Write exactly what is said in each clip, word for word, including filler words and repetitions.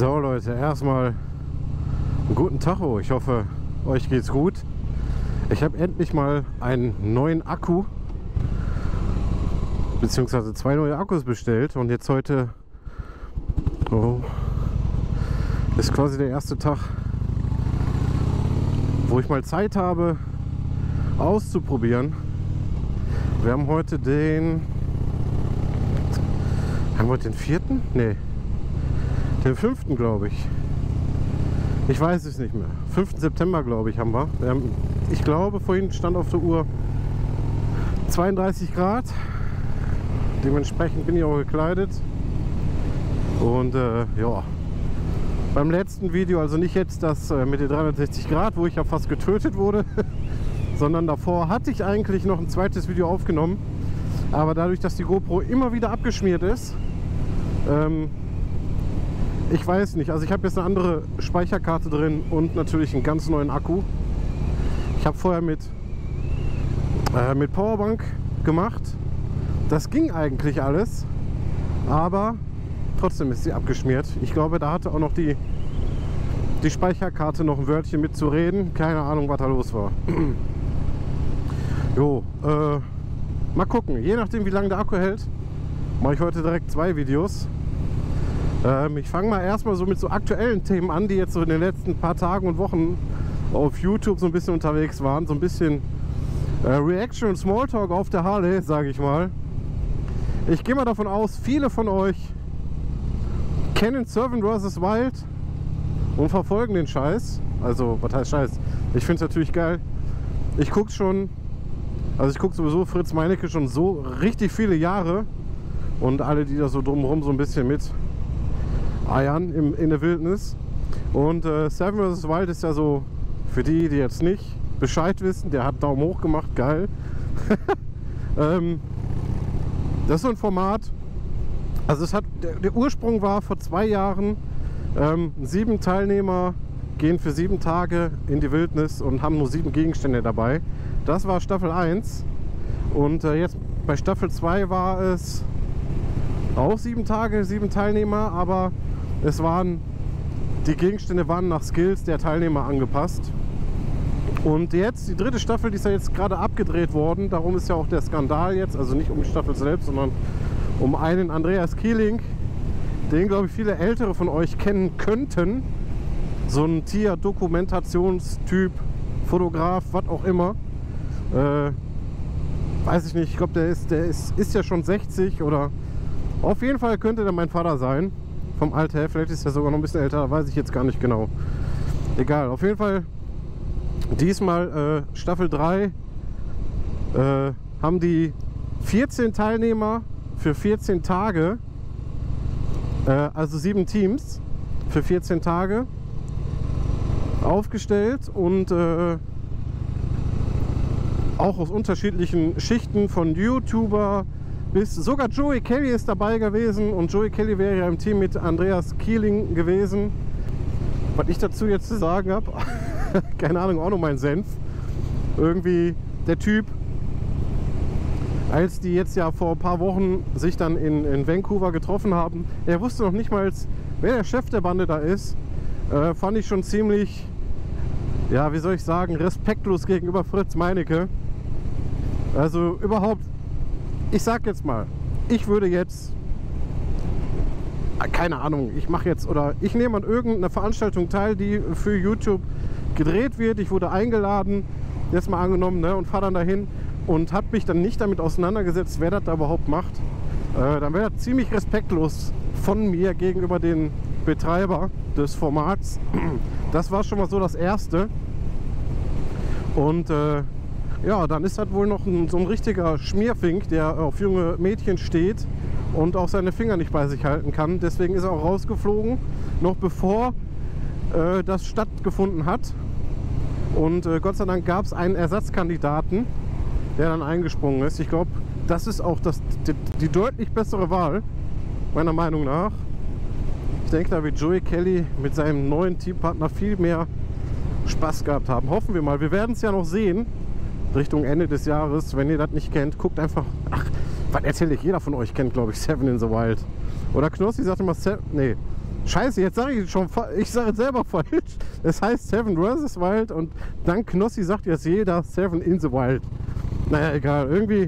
So Leute, erstmal einen guten Tag. Ich hoffe, euch geht's gut. Ich habe endlich mal einen neuen Akku beziehungsweise zwei neue Akkus bestellt und jetzt heute oh, ist quasi der erste Tag, wo ich mal Zeit habe auszuprobieren. Wir haben heute den haben wir heute den vierten? Nee, den fünften glaube ich. Ich weiß es nicht mehr. fünften September glaube ich haben wir. wir haben, ich glaube, vorhin stand auf der Uhr zweiunddreißig Grad. Dementsprechend bin ich auch gekleidet. Und äh, ja, beim letzten Video, also nicht jetzt das äh, mit den dreihundertsechzig Grad, wo ich ja fast getötet wurde, sondern davor hatte ich eigentlich noch ein zweites Video aufgenommen. Aber dadurch, dass die GoPro immer wieder abgeschmiert ist, ähm, ich weiß nicht, also ich habe jetzt eine andere Speicherkarte drin und natürlich einen ganz neuen Akku. Ich habe vorher mit, äh, mit Powerbank gemacht. Das ging eigentlich alles, aber trotzdem ist sie abgeschmiert. Ich glaube, da hatte auch noch die, die Speicherkarte noch ein Wörtchen mitzureden. Keine Ahnung, was da los war. Jo, äh, mal gucken. Je nachdem, wie lange der Akku hält, mache ich heute direkt zwei Videos. Ähm, ich fange mal erstmal so mit so aktuellen Themen an, die jetzt so in den letzten paar Tagen und Wochen auf YouTube so ein bisschen unterwegs waren. So ein bisschen äh, Reaction und Smalltalk auf der Harley, sage ich mal. Ich gehe mal davon aus, viele von euch kennen Servant versus. Wild und verfolgen den Scheiß. Also, was heißt Scheiß? Ich finde es natürlich geil. Ich gucke schon, also ich gucke sowieso Fritz Meinecke schon so richtig viele Jahre. Und alle, die da so drumherum so ein bisschen mit eiern im, in der Wildnis. Und äh, Servant versus. Wild ist ja so, für die, die jetzt nicht Bescheid wissen, der hat Daumen hoch gemacht, geil. ähm, Das ist so ein Format, also es hat, der, der Ursprung war vor zwei Jahren, ähm, sieben Teilnehmer gehen für sieben Tage in die Wildnis und haben nur sieben Gegenstände dabei. Das war Staffel eins und äh, jetzt bei Staffel zwei war es auch sieben Tage, sieben Teilnehmer, aber es waren, die Gegenstände waren nach Skills der Teilnehmer angepasst. Und jetzt, die dritte Staffel, die ist ja jetzt gerade abgedreht worden, darum ist ja auch der Skandal jetzt, also nicht um die Staffel selbst, sondern um einen Andreas Kieling, den glaube ich viele Ältere von euch kennen könnten. So ein Tier-Dokumentationstyp, Fotograf, was auch immer. Äh, weiß ich nicht, ich glaube der, ist, der ist, ist ja schon sechzig oder auf jeden Fall könnte der mein Vater sein. Vom Alter her, vielleicht ist er sogar noch ein bisschen älter, weiß ich jetzt gar nicht genau. Egal, auf jeden Fall. Diesmal äh, Staffel drei äh, haben die vierzehn Teilnehmer für vierzehn Tage, äh, also sieben Teams für vierzehn Tage aufgestellt und äh, auch aus unterschiedlichen Schichten, von YouTuber bis sogar Joey Kelly ist dabei gewesen und Joey Kelly wäre ja im Team mit Andreas Kieling gewesen. Was ich dazu jetzt zu sagen habe, keine Ahnung, auch noch mein Senf. Irgendwie der Typ, als die jetzt ja vor ein paar Wochen sich dann in, in Vancouver getroffen haben, er wusste noch nicht mal, wer der Chef der Bande da ist. Äh, fand ich schon ziemlich, ja, wie soll ich sagen, respektlos gegenüber Fritz Meinecke. Also überhaupt, ich sag jetzt mal, ich würde jetzt, keine Ahnung, ich mache jetzt, oder ich nehme an irgendeiner Veranstaltung teil, die für YouTube gedreht wird. Ich wurde eingeladen, jetzt mal angenommen, ne, und fahre dann dahin und habe mich dann nicht damit auseinandergesetzt, wer das da überhaupt macht. Äh, dann wäre das ziemlich respektlos von mir gegenüber den Betreiber des Formats. Das war schon mal so das Erste. Und äh, ja, dann ist das wohl noch ein, so ein richtiger Schmierfink, der auf junge Mädchen steht und auch seine Finger nicht bei sich halten kann. Deswegen ist er auch rausgeflogen, noch bevor äh, das stattgefunden hat. Und äh, Gott sei Dank gab es einen Ersatzkandidaten, der dann eingesprungen ist. Ich glaube, das ist auch das, die, die deutlich bessere Wahl, meiner Meinung nach. Ich denke, da wird Joey Kelly mit seinem neuen Teampartner viel mehr Spaß gehabt haben. Hoffen wir mal. Wir werden es ja noch sehen, Richtung Ende des Jahres. Wenn ihr das nicht kennt, guckt einfach... Ach, was erzähle ich? Jeder von euch kennt, glaube ich, Seven in the Wild. Oder Knossi sagt immer Seven... Nee, Scheiße, jetzt sage ich schon, ich sage selber falsch. Es heißt Seven versus Wild und dann Knossi sagt jetzt jeder Seven in the Wild. Naja, egal, irgendwie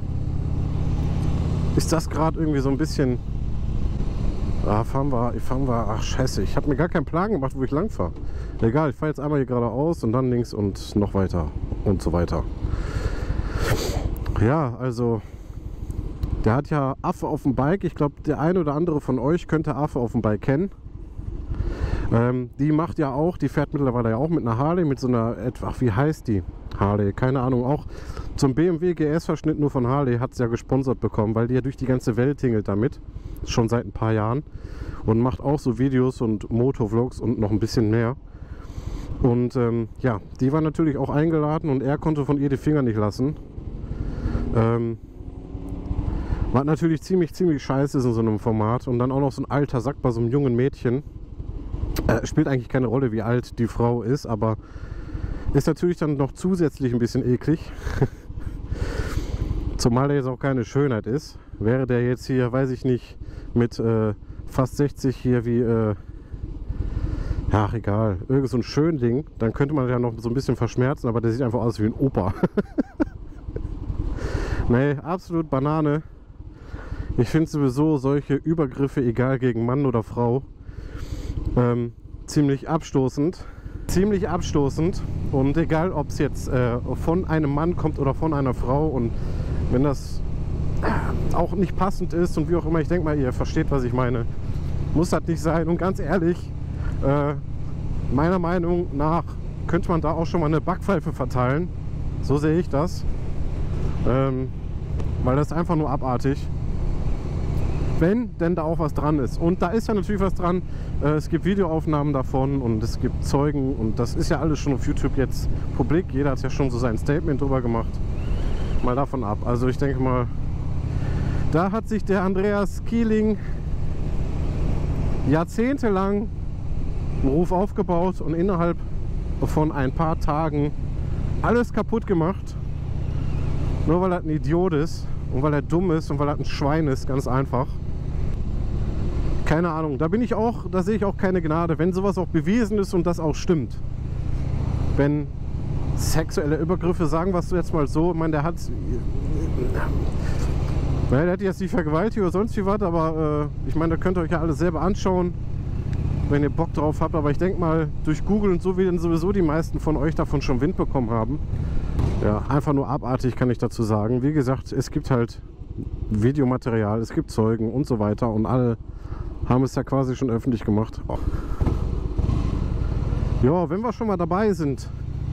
ist das gerade irgendwie so ein bisschen... Ah, fahren wir, fahren wir, ach scheiße, ich habe mir gar keinen Plan gemacht, wo ich lang fahre. Egal, ich fahre jetzt einmal hier geradeaus und dann links und noch weiter und so weiter. Ja, also... Der hat ja Affe auf dem Bike. Ich glaube, der eine oder andere von euch könnte Affe auf dem Bike kennen. Ähm, die macht ja auch, die fährt mittlerweile ja auch mit einer Harley, mit so einer, ach, wie heißt die? Harley, keine Ahnung, auch zum B M W G S-Verschnitt nur von Harley hat es ja gesponsert bekommen, weil die ja durch die ganze Welt tingelt damit, schon seit ein paar Jahren und macht auch so Videos und Motovlogs und noch ein bisschen mehr. Und ähm, ja, die war natürlich auch eingeladen und er konnte von ihr die Finger nicht lassen. Ähm, Was natürlich ziemlich, ziemlich scheiße ist in so einem Format. Und dann auch noch so ein alter Sack bei so einem jungen Mädchen. Äh, spielt eigentlich keine Rolle, wie alt die Frau ist, aber ist natürlich dann noch zusätzlich ein bisschen eklig. Zumal er jetzt auch keine Schönheit ist. Wäre der jetzt hier, weiß ich nicht, mit äh, fast sechzig hier wie... Äh, ach, egal. Irgend so ein Schönding. Dann könnte man ja noch so ein bisschen verschmerzen, aber der sieht einfach aus wie ein Opa. Nee, absolut Banane. Ich finde sowieso solche Übergriffe, egal gegen Mann oder Frau, ähm, ziemlich abstoßend. Ziemlich abstoßend. Und egal, ob es jetzt äh, von einem Mann kommt oder von einer Frau. Und wenn das äh, auch nicht passend ist und wie auch immer, ich denke mal, ihr versteht, was ich meine. Muss das nicht sein. Und ganz ehrlich, äh, meiner Meinung nach könnte man da auch schon mal eine Backpfeife verteilen. So sehe ich das. Ähm, weil das ist einfach nur abartig. Wenn denn da auch was dran ist. Und da ist ja natürlich was dran. Äh, es gibt Videoaufnahmen davon und es gibt Zeugen und das ist ja alles schon auf YouTube jetzt publik. Jeder hat ja schon so sein Statement drüber gemacht. Mal davon ab. Also ich denke mal, da hat sich der Andreas Kieling jahrzehntelang einen Ruf aufgebaut und innerhalb von ein paar Tagen alles kaputt gemacht. Nur weil er ein Idiot ist und weil er dumm ist und weil er ein Schwein ist, ganz einfach. Keine Ahnung, da bin ich auch, da sehe ich auch keine Gnade, wenn sowas auch bewiesen ist und das auch stimmt. Wenn sexuelle Übergriffe, sagen wir es jetzt mal so, ich meine, der hat, naja, der hat jetzt die Vergewaltigung oder sonst wie was, aber äh, ich meine, da könnt ihr euch ja alles selber anschauen, wenn ihr Bock drauf habt, aber ich denke mal, durch Google und so werden sowieso die meisten von euch davon schon Wind bekommen haben. Ja, einfach nur abartig, kann ich dazu sagen. Wie gesagt, es gibt halt Videomaterial, es gibt Zeugen und so weiter und alle haben es ja quasi schon öffentlich gemacht. Oh. Ja, wenn wir schon mal dabei sind,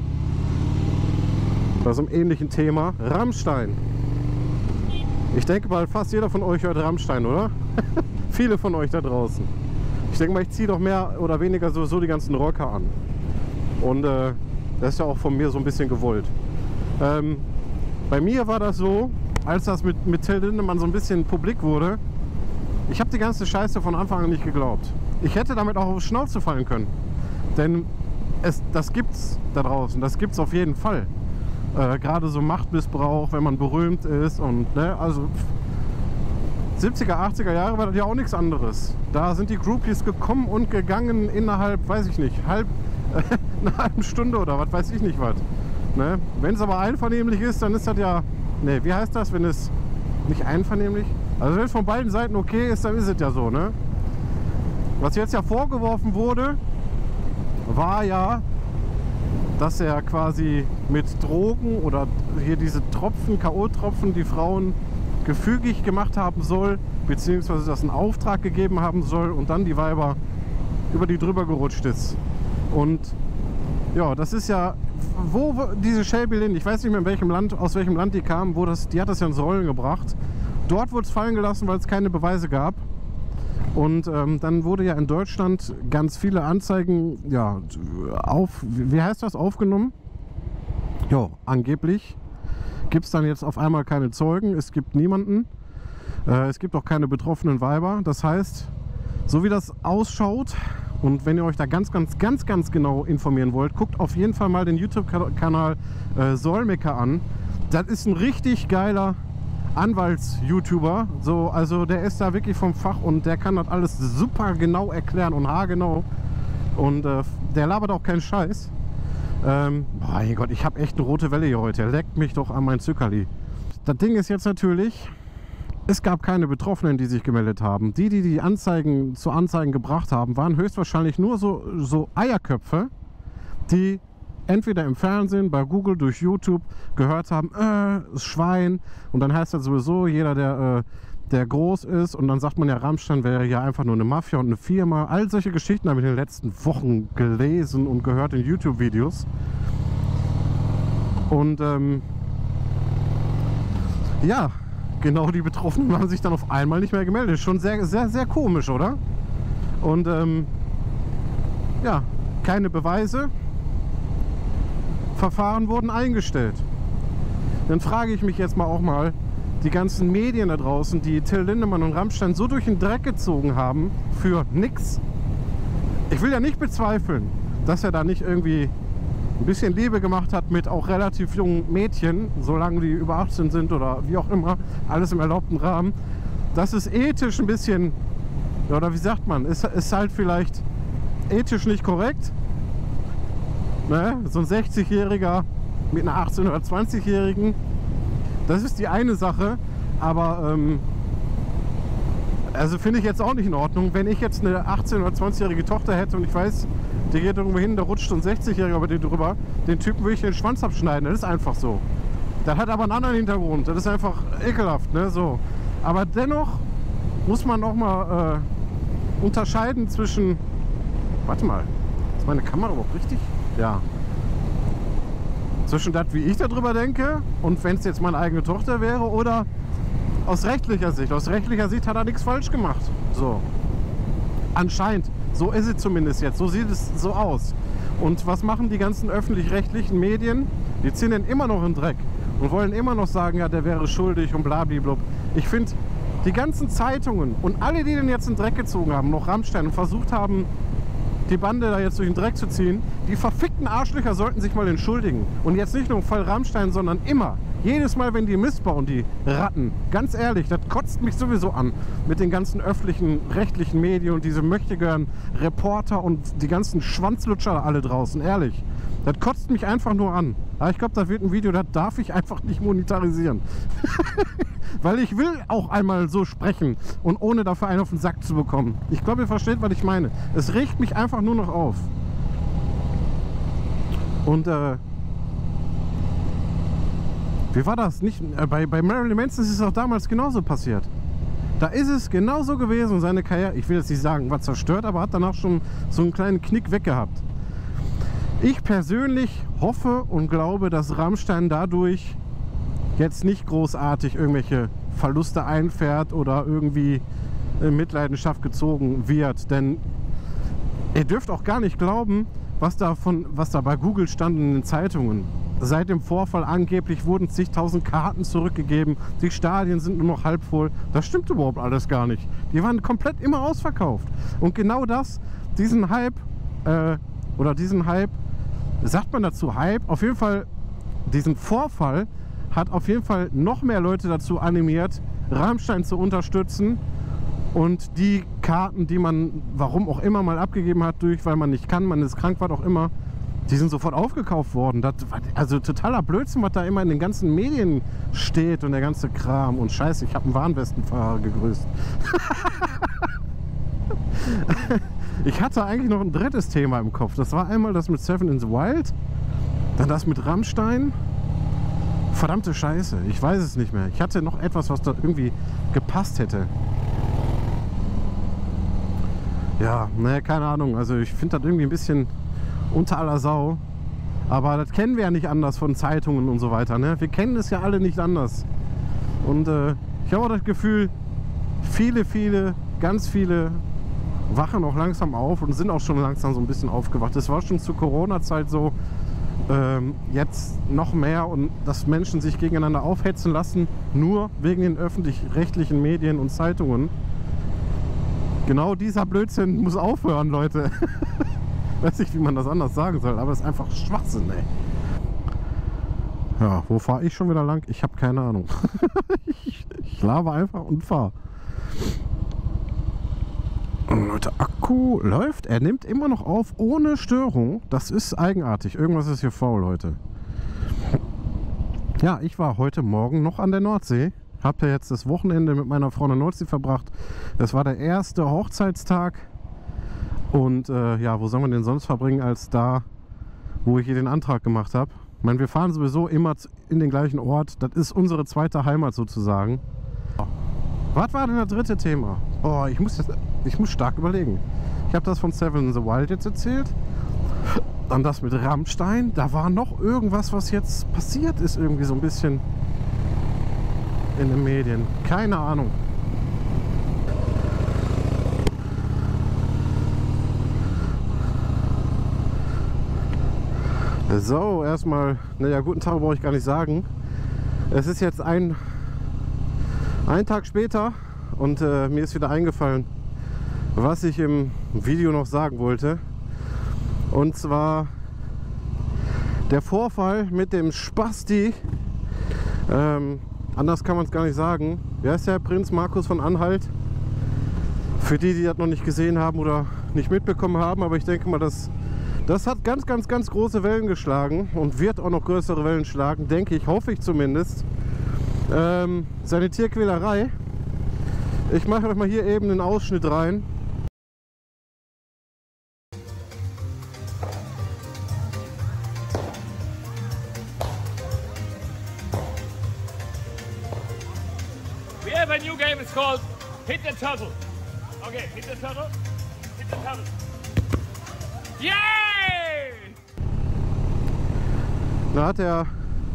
bei so einem ähnlichen Thema, Rammstein. Ich denke mal, fast jeder von euch hört Rammstein, oder? Viele von euch da draußen. Ich denke mal, ich ziehe doch mehr oder weniger sowieso die ganzen Rocker an. Und äh, das ist ja auch von mir so ein bisschen gewollt. Ähm, bei mir war das so, als das mit, mit Till Lindemann so ein bisschen publik wurde, ich habe die ganze Scheiße von Anfang an nicht geglaubt. Ich hätte damit auch auf die Schnauze fallen können. Denn es, das gibt's da draußen, das gibt's auf jeden Fall. Äh, Gerade so Machtmissbrauch, wenn man berühmt ist und, ne, also siebziger, achtziger Jahre war das ja auch nichts anderes. Da sind die Groupies gekommen und gegangen innerhalb, weiß ich nicht, halb, äh, einer halben Stunde oder was weiß ich nicht was. Ne? Wenn es aber einvernehmlich ist, dann ist das ja, ne, wie heißt das, wenn es nicht einvernehmlich? Also wenn es von beiden Seiten okay ist, dann ist es ja so, ne? Was jetzt ja vorgeworfen wurde, war ja, dass er quasi mit Drogen oder hier diese Tropfen, K O-Tropfen, die Frauen gefügig gemacht haben soll, beziehungsweise das einen Auftrag gegeben haben soll und dann die Weiber über die drüber gerutscht ist. Und ja, das ist ja, wo diese Shelby Lynn, ich weiß nicht mehr in welchem Land, aus welchem Land die kam, wo das, die hat das ja ins Rollen gebracht. Dort wurde es fallen gelassen, weil es keine Beweise gab. Und ähm, dann wurde ja in Deutschland ganz viele Anzeigen, ja, auf, wie heißt das, aufgenommen? Ja, angeblich gibt es dann jetzt auf einmal keine Zeugen, es gibt niemanden, äh, es gibt auch keine betroffenen Weiber. Das heißt, so wie das ausschaut, und wenn ihr euch da ganz, ganz, ganz, ganz genau informieren wollt, guckt auf jeden Fall mal den YouTube-Kanal äh, Solmecke an. Das ist ein richtig geiler Anwalts-YouTuber. So, also der ist da wirklich vom Fach und der kann das alles super genau erklären und haargenau. Und äh, der labert auch keinen Scheiß. Ähm, oh mein Gott, ich habe echt eine rote Welle hier heute. Leckt mich doch an mein Zuckerli. Das Ding ist jetzt natürlich, es gab keine Betroffenen, die sich gemeldet haben. Die, die die Anzeigen zu Anzeigen gebracht haben, waren höchstwahrscheinlich nur so, so Eierköpfe, die entweder im Fernsehen, bei Google, durch YouTube gehört haben, äh, Schwein. Und dann heißt das sowieso, jeder, der, äh, der groß ist, und dann sagt man ja, Rammstein wäre ja einfach nur eine Mafia und eine Firma. All solche Geschichten habe ich in den letzten Wochen gelesen und gehört in YouTube-Videos. Und ähm, ja, genau die Betroffenen haben sich dann auf einmal nicht mehr gemeldet. Schon sehr, sehr, sehr komisch, oder? Und ähm, ja, keine Beweise. Verfahren wurden eingestellt. Dann frage ich mich jetzt mal auch mal, die ganzen Medien da draußen, die Till Lindemann und Rammstein so durch den Dreck gezogen haben für nix. Ich will ja nicht bezweifeln, dass er da nicht irgendwie ein bisschen Liebe gemacht hat mit auch relativ jungen Mädchen, solange die über achtzehn sind oder wie auch immer, alles im erlaubten Rahmen. Das ist ethisch ein bisschen, oder wie sagt man, ist, ist halt vielleicht ethisch nicht korrekt. Ne? So ein sechzigjähriger mit einer achtzehn- oder zwanzigjährigen, das ist die eine Sache, aber ähm, also finde ich jetzt auch nicht in Ordnung. Wenn ich jetzt eine achtzehn- oder zwanzigjährige Tochter hätte und ich weiß, die geht irgendwo hin, da rutscht so ein sechzigjähriger über die drüber, den Typen würde ich den Schwanz abschneiden, das ist einfach so. Das hat aber einen anderen Hintergrund, das ist einfach ekelhaft, ne? So. Aber dennoch muss man auch mal äh, unterscheiden zwischen, warte mal, ist meine Kamera überhaupt richtig? Ja. Zwischen das, wie ich darüber denke, und wenn es jetzt meine eigene Tochter wäre, oder aus rechtlicher Sicht. Aus rechtlicher Sicht hat er nichts falsch gemacht. So. Anscheinend. So ist es zumindest jetzt. So sieht es so aus. Und was machen die ganzen öffentlich-rechtlichen Medien? Die ziehen den immer noch in den Dreck und wollen immer noch sagen, ja, der wäre schuldig und blablabla. Ich finde, die ganzen Zeitungen und alle, die den jetzt in den Dreck gezogen haben, noch Rammstein, und versucht haben, die Bande da jetzt durch den Dreck zu ziehen, die verfickten Arschlöcher sollten sich mal entschuldigen. Und jetzt nicht nur im Fall Rammstein, sondern immer. Jedes Mal, wenn die Mist bauen, die Ratten. Ganz ehrlich, das kotzt mich sowieso an. Mit den ganzen öffentlichen, rechtlichen Medien und diese möchtegern Reporter und die ganzen Schwanzlutscher alle draußen. Ehrlich. Das kotzt mich einfach nur an. Aber ich glaube, da wird ein Video, das darf ich einfach nicht monetarisieren. Weil ich will auch einmal so sprechen und ohne dafür einen auf den Sack zu bekommen. Ich glaube, ihr versteht, was ich meine. Es regt mich einfach nur noch auf. Und äh, wie war das? Nicht, äh, bei, bei Marilyn Manson ist es auch damals genauso passiert. Da ist es genauso gewesen, seine Karriere, ich will jetzt nicht sagen, war zerstört, aber hat danach schon so einen kleinen Knick weggehabt. Ich persönlich hoffe und glaube, dass Rammstein dadurch jetzt nicht großartig irgendwelche Verluste einfährt oder irgendwie in Mitleidenschaft gezogen wird. Denn ihr dürft auch gar nicht glauben, was da, von, was da bei Google stand in den Zeitungen. Seit dem Vorfall angeblich wurden zigtausend Karten zurückgegeben, die Stadien sind nur noch halb voll. Das stimmt überhaupt alles gar nicht. Die waren komplett immer ausverkauft. Und genau das, diesen Hype, äh, oder diesen Hype, sagt man dazu Hype? Auf jeden Fall, diesen Vorfall hat auf jeden Fall noch mehr Leute dazu animiert, Rammstein zu unterstützen. Und die Karten, die man, warum auch immer, mal abgegeben hat, durch, weil man nicht kann, man ist krank, was auch immer, die sind sofort aufgekauft worden. Das war also totaler Blödsinn, was da immer in den ganzen Medien steht und der ganze Kram. Und scheiße, ich habe einen Warnwestenfahrer gegrüßt. Ich hatte eigentlich noch ein drittes Thema im Kopf. Das war einmal das mit Seven in the Wild, dann das mit Rammstein. Verdammte Scheiße, ich weiß es nicht mehr. Ich hatte noch etwas, was da irgendwie gepasst hätte. Ja, ne, keine Ahnung. Also ich finde das irgendwie ein bisschen unter aller Sau. Aber das kennen wir ja nicht anders von Zeitungen und so weiter. Ne? Wir kennen es ja alle nicht anders. Und äh, ich habe auch das Gefühl, viele, viele, ganz viele wachen auch langsam auf und sind auch schon langsam so ein bisschen aufgewacht. Das war schon zur Corona-Zeit so. Ähm, jetzt noch mehr, und dass Menschen sich gegeneinander aufhetzen lassen, nur wegen den öffentlich-rechtlichen Medien und Zeitungen. Genau dieser Blödsinn muss aufhören, Leute. Weiß nicht, wie man das anders sagen soll, aber es ist einfach Schwachsinn, ey. Ja, wo fahre ich schon wieder lang? Ich habe keine Ahnung. ich, ich laber einfach und fahre. Leute, Akku läuft. Er nimmt immer noch auf ohne Störung. Das ist eigenartig. Irgendwas ist hier faul heute. Ja, ich war heute Morgen noch an der Nordsee. Habe ja jetzt das Wochenende mit meiner Frau an der Nordsee verbracht. Das war der erste Hochzeitstag. Und äh, ja, wo soll man den sonst verbringen als da, wo ich hier den Antrag gemacht habe? Ich meine, wir fahren sowieso immer in den gleichen Ort. Das ist unsere zweite Heimat sozusagen. Was war denn das dritte Thema? Oh, ich muss, jetzt, ich muss stark überlegen. Ich habe das von Seven in the Wild jetzt erzählt. Dann das mit Rammstein. Da war noch irgendwas, was jetzt passiert ist, irgendwie so ein bisschen in den Medien. Keine Ahnung. So, erstmal, naja, guten Tag brauche ich gar nicht sagen. Es ist jetzt ein, ein Tag später und äh, mir ist wieder eingefallen, was ich im Video noch sagen wollte. Und zwar der Vorfall mit dem Spasti. Ähm, anders kann man es gar nicht sagen. Wer ist der Prinz Markus von Anhalt? Für die, die das noch nicht gesehen haben oder nicht mitbekommen haben, aber ich denke mal, dass das hat ganz, ganz, ganz große Wellen geschlagen und wird auch noch größere Wellen schlagen, denke ich, hoffe ich zumindest. Ähm, seine Tierquälerei. Ich mache euch mal hier eben einen Ausschnitt rein. We have a new game, it's called Hit the Turtle. Okay, hit the turtle, hit the turtle. Yay! Da hat der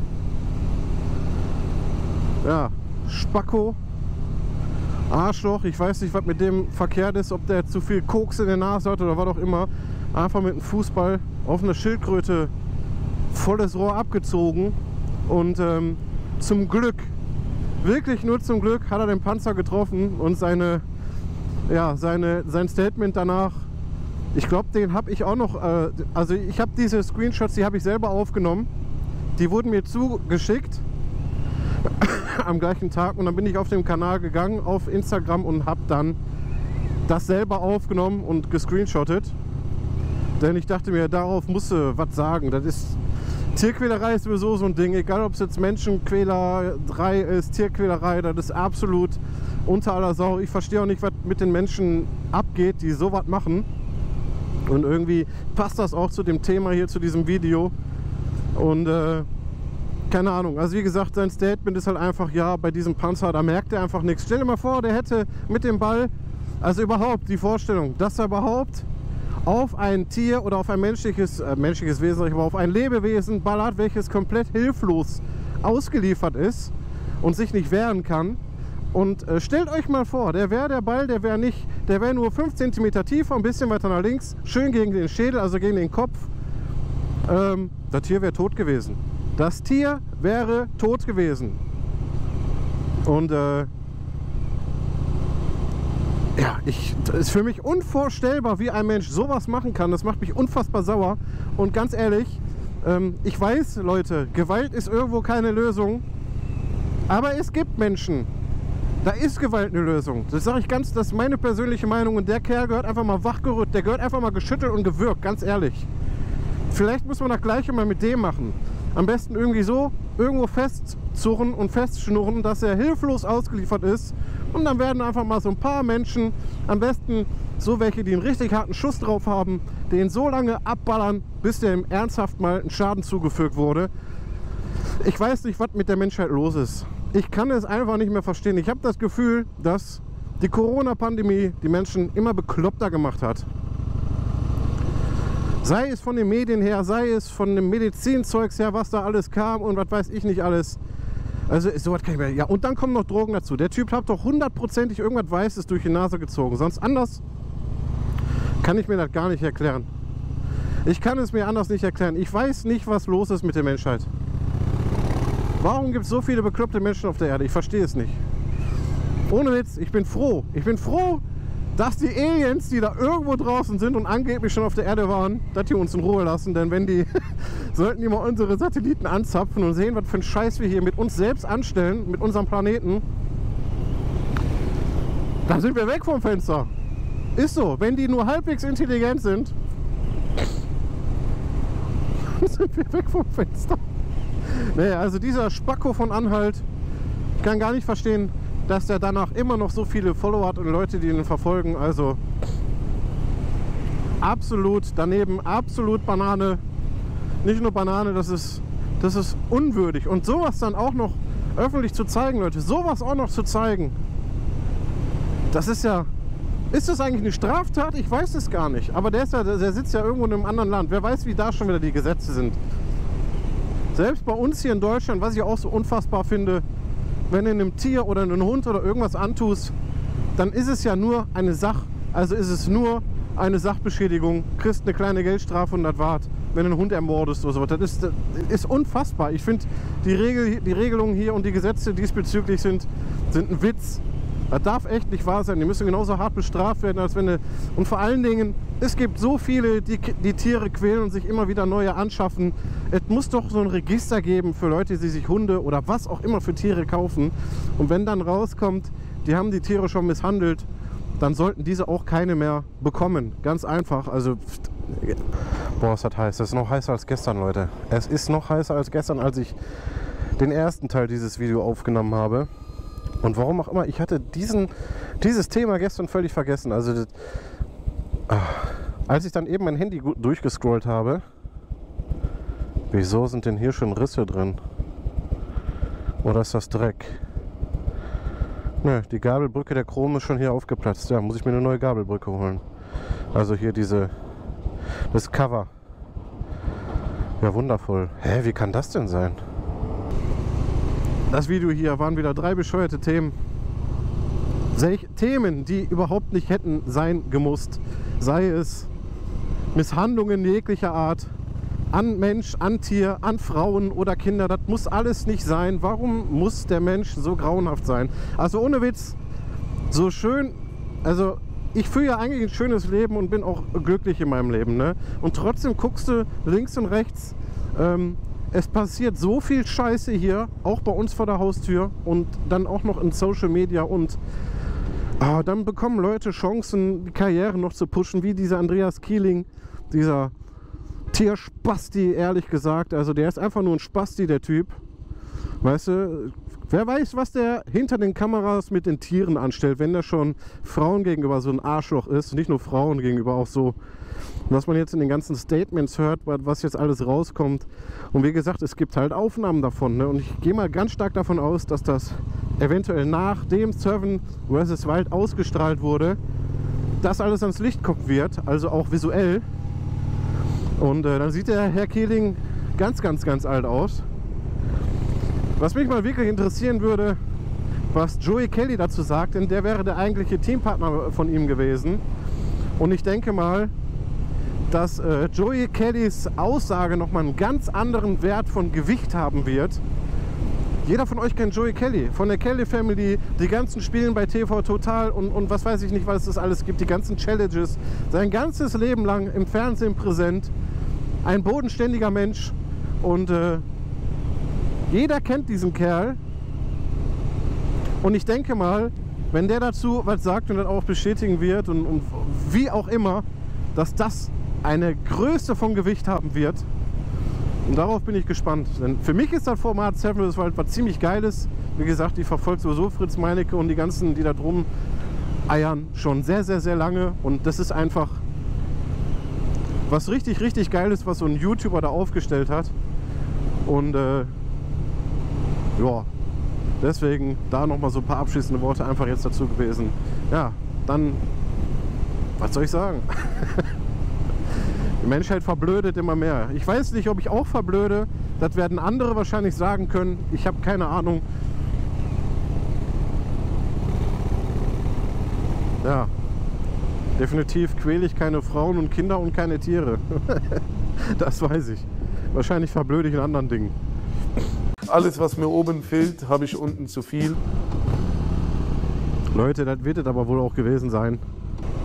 ja, Spacko, Arschloch, ich weiß nicht, was mit dem verkehrt ist, ob der zu viel Koks in der Nase hat oder was auch immer, einfach mit dem Fußball auf eine Schildkröte volles Rohr abgezogen und ähm, zum Glück, wirklich nur zum Glück, hat er den Panzer getroffen und seine, ja, seine, sein Statement danach, ich glaube, den habe ich auch noch, äh, also ich habe diese Screenshots, die habe ich selber aufgenommen, die wurden mir zugeschickt am gleichen Tag und dann bin ich auf den Kanal gegangen auf Instagram und habe dann das selber aufgenommen und gescreenshottet, denn ich dachte mir, darauf musste was sagen. Das ist, Tierquälerei ist sowieso so ein Ding, egal ob es jetzt Menschenquälerei ist, Tierquälerei, das ist absolut unter aller Sau. Ich verstehe auch nicht, was mit den Menschen abgeht, die sowas machen. Und irgendwie passt das auch zu dem Thema hier, zu diesem Video. Und äh, keine Ahnung, also wie gesagt, sein Statement ist halt einfach, ja, bei diesem Panzer, da merkt er einfach nichts. Stell dir mal vor, der hätte mit dem Ball, also überhaupt die Vorstellung, dass er überhaupt auf ein Tier oder auf ein menschliches, äh, menschliches Wesen, aber auf ein Lebewesen ballert, welches komplett hilflos ausgeliefert ist und sich nicht wehren kann. Und äh, stellt euch mal vor, der wäre der Ball, der wäre nicht, der wäre nur fünf Zentimeter tiefer, ein bisschen weiter nach links, schön gegen den Schädel, also gegen den Kopf. Ähm, das Tier wäre tot gewesen. Das Tier wäre tot gewesen. Und äh, ja, ich, das ist für mich unvorstellbar, wie ein Mensch sowas machen kann. Das macht mich unfassbar sauer. Und ganz ehrlich, ähm, ich weiß, Leute, Gewalt ist irgendwo keine Lösung. Aber es gibt Menschen, da ist Gewalt eine Lösung. Das sage ich ganz, das ist meine persönliche Meinung. Und der Kerl gehört einfach mal wachgerüttelt, der gehört einfach mal geschüttelt und gewürgt, ganz ehrlich. Vielleicht muss man das Gleiche mal mit dem machen. Am besten irgendwie so irgendwo festzurren und festschnurren, dass er hilflos ausgeliefert ist. Und dann werden einfach mal so ein paar Menschen, am besten so welche, die einen richtig harten Schuss drauf haben, den so lange abballern, bis dem ernsthaft mal ein Schaden zugefügt wurde. Ich weiß nicht, was mit der Menschheit los ist. Ich kann es einfach nicht mehr verstehen. Ich habe das Gefühl, dass die Corona-Pandemie die Menschen immer bekloppter gemacht hat. Sei es von den Medien her, sei es von dem Medizinzeugs her, was da alles kam und was weiß ich nicht alles. Also sowas kann ich mir... Ja, und dann kommen noch Drogen dazu. Der Typ hat doch hundertprozentig irgendwas Weißes durch die Nase gezogen. Sonst anders kann ich mir das gar nicht erklären. Ich kann es mir anders nicht erklären. Ich weiß nicht, was los ist mit der Menschheit. Warum gibt es so viele bekloppte Menschen auf der Erde? Ich verstehe es nicht. Ohne Witz, ich bin froh. Ich bin froh, dass die Aliens, die da irgendwo draußen sind und angeblich schon auf der Erde waren, dass die uns in Ruhe lassen. Denn wenn die, sollten die mal unsere Satelliten anzapfen und sehen, was für ein Scheiß wir hier mit uns selbst anstellen, mit unserem Planeten, dann sind wir weg vom Fenster. Ist so, wenn die nur halbwegs intelligent sind, sind wir weg vom Fenster. Nee, also dieser Spacko von Anhalt, ich kann gar nicht verstehen, dass der danach immer noch so viele Follower hat und Leute, die ihn verfolgen. Also absolut daneben, absolut Banane. Nicht nur Banane, das ist, das ist unwürdig. Und sowas dann auch noch öffentlich zu zeigen, Leute, sowas auch noch zu zeigen, das ist ja... Ist das eigentlich eine Straftat? Ich weiß es gar nicht. Aber der, ist ja, der sitzt ja irgendwo in einem anderen Land. Wer weiß, wie da schon wieder die Gesetze sind. Selbst bei uns hier in Deutschland, was ich auch so unfassbar finde, wenn du einem Tier oder einem Hund oder irgendwas antust, dann ist es ja nur eine Sach, also ist es nur eine Sachbeschädigung, kriegst eine kleine Geldstrafe und das war's. Wenn du einen Hund ermordest oder so, das ist, das ist unfassbar. Ich finde, die, Regel, die Regelungen hier und die Gesetze diesbezüglich sind, sind ein Witz. Das darf echt nicht wahr sein. Die müssen genauso hart bestraft werden, als wenn du... Und vor allen Dingen, es gibt so viele, die die Tiere quälen und sich immer wieder neue anschaffen. Es muss doch so ein Register geben für Leute, die sich Hunde oder was auch immer für Tiere kaufen. Und wenn dann rauskommt, die haben die Tiere schon misshandelt, dann sollten diese auch keine mehr bekommen. Ganz einfach. Also, boah, ist das heiß. Das ist noch heißer als gestern, Leute. Es ist noch heißer als gestern, als ich den ersten Teil dieses Videos aufgenommen habe. Und warum auch immer, ich hatte diesen, dieses Thema gestern völlig vergessen. Also, das, ach, als ich dann eben mein Handy durchgescrollt habe, wieso sind denn hier schon Risse drin? Oder ist das Dreck? Ne, die Gabelbrücke der Chrom ist schon hier aufgeplatzt. Ja, muss ich mir eine neue Gabelbrücke holen. Also hier diese, das Cover. Ja, wundervoll. Hä, wie kann das denn sein? Das Video hier waren wieder drei bescheuerte Themen. Themen, die überhaupt nicht hätten sein gemusst. Sei es Misshandlungen jeglicher Art an Mensch, an Tier, an Frauen oder Kinder. Das muss alles nicht sein. Warum muss der Mensch so grauenhaft sein? Also ohne Witz, so schön, also ich führe ja eigentlich ein schönes Leben und bin auch glücklich in meinem Leben, ne? Und trotzdem guckst du links und rechts, ähm, es passiert so viel Scheiße hier, auch bei uns vor der Haustür und dann auch noch in Social Media und ah, dann bekommen Leute Chancen, die Karriere noch zu pushen, wie dieser Andreas Kieling, dieser Tierspasti, ehrlich gesagt. Also der ist einfach nur ein Spasti, der Typ. Weißt du, wer weiß, was der hinter den Kameras mit den Tieren anstellt, wenn der schon Frauen gegenüber so ein Arschloch ist, nicht nur Frauen gegenüber, auch so. Was man jetzt in den ganzen Statements hört, was jetzt alles rauskommt. Und wie gesagt, es gibt halt Aufnahmen davon. Ne? Und ich gehe mal ganz stark davon aus, dass das eventuell nachdem Seven versus. Wild ausgestrahlt wurde, das alles ans Licht kommen wird, also auch visuell. Und äh, dann sieht der Herr Keeling ganz, ganz, ganz alt aus. Was mich mal wirklich interessieren würde, was Joey Kelly dazu sagt, denn der wäre der eigentliche Teampartner von ihm gewesen. Und ich denke mal, dass äh, Joey Kellys Aussage nochmal einen ganz anderen Wert von Gewicht haben wird. Jeder von euch kennt Joey Kelly, von der Kelly Family, die ganzen Spielen bei T V Total und, und was weiß ich nicht, was es alles gibt, die ganzen Challenges. Sein ganzes Leben lang im Fernsehen präsent, ein bodenständiger Mensch und äh, jeder kennt diesen Kerl. Und ich denke mal, wenn der dazu was sagt und das auch bestätigen wird und, und wie auch immer, dass das eine Größe von Gewicht haben wird. Und darauf bin ich gespannt. Denn für mich ist das Format Seven versus. Wild was ziemlich Geiles. Wie gesagt, ich verfolge sowieso Fritz Meinecke und die ganzen, die da drum eiern, schon sehr, sehr, sehr lange. Und das ist einfach was richtig, richtig Geiles, was so ein YouTuber da aufgestellt hat. Und äh, ja, deswegen da nochmal so ein paar abschließende Worte einfach jetzt dazu gewesen. Ja, dann, was soll ich sagen? Die Menschheit verblödet immer mehr. Ich weiß nicht, ob ich auch verblöde. Das werden andere wahrscheinlich sagen können. Ich habe keine Ahnung. Ja, definitiv quäle ich keine Frauen und Kinder und keine Tiere. Das weiß ich. Wahrscheinlich verblöde ich in anderen Dingen. Alles, was mir oben fehlt, habe ich unten zu viel. Leute, das wird es aber wohl auch gewesen sein.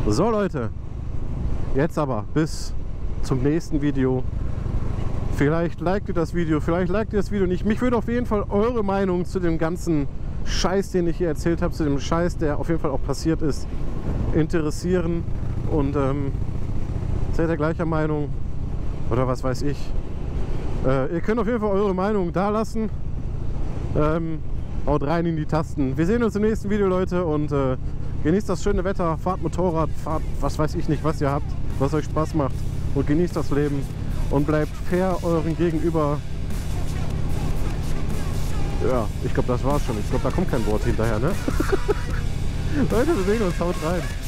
So Leute, jetzt aber bis zum nächsten Video. Vielleicht liked ihr das Video, vielleicht liked ihr das Video nicht. Mich würde auf jeden Fall eure Meinung zu dem ganzen Scheiß, den ich hier erzählt habe, zu dem Scheiß, der auf jeden Fall auch passiert ist, interessieren. Und ähm, seid ihr gleicher Meinung oder was weiß ich. Äh, ihr könnt auf jeden Fall eure Meinung da lassen. Ähm, haut rein in die Tasten. Wir sehen uns im nächsten Video, Leute, und äh, genießt das schöne Wetter, fahrt Motorrad, fahrt was weiß ich nicht, was ihr habt, was euch Spaß macht, und genießt das Leben und bleibt fair euren Gegenüber. Ja, ich glaube, das war's schon. Ich glaube, da kommt kein Wort hinterher, ne? Leute, wir sehen uns, haut rein.